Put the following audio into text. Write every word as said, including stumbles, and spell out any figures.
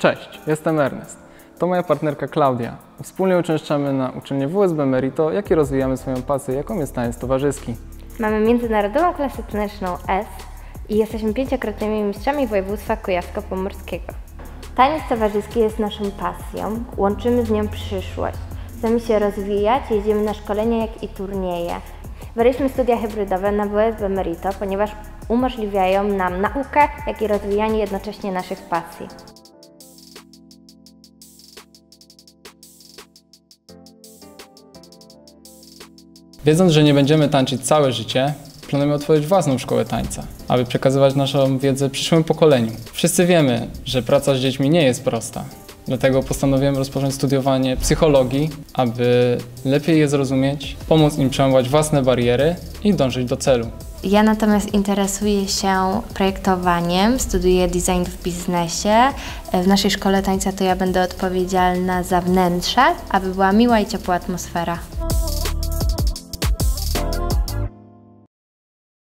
Cześć, jestem Ernest. To moja partnerka Klaudia. Wspólnie uczęszczamy na uczelnię W S B Merito, jak i rozwijamy swoją pasję, jaką jest taniec towarzyski. Mamy międzynarodową klasę taneczną S i jesteśmy pięciokrotnymi mistrzami województwa kujawsko-pomorskiego. Taniec towarzyski jest naszą pasją, łączymy z nią przyszłość. Chcemy się rozwijać, jedziemy na szkolenia, jak i turnieje. Wybraliśmy studia hybrydowe na W S B Merito, ponieważ umożliwiają nam naukę, jak i rozwijanie jednocześnie naszych pasji. Wiedząc, że nie będziemy tańczyć całe życie, planujemy otworzyć własną szkołę tańca, aby przekazywać naszą wiedzę przyszłemu pokoleniu. Wszyscy wiemy, że praca z dziećmi nie jest prosta. Dlatego postanowiłem rozpocząć studiowanie psychologii, aby lepiej je zrozumieć, pomóc im przełamywać własne bariery i dążyć do celu. Ja natomiast interesuję się projektowaniem, studiuję design w biznesie. W naszej szkole tańca to ja będę odpowiedzialna za wnętrze, aby była miła i ciepła atmosfera.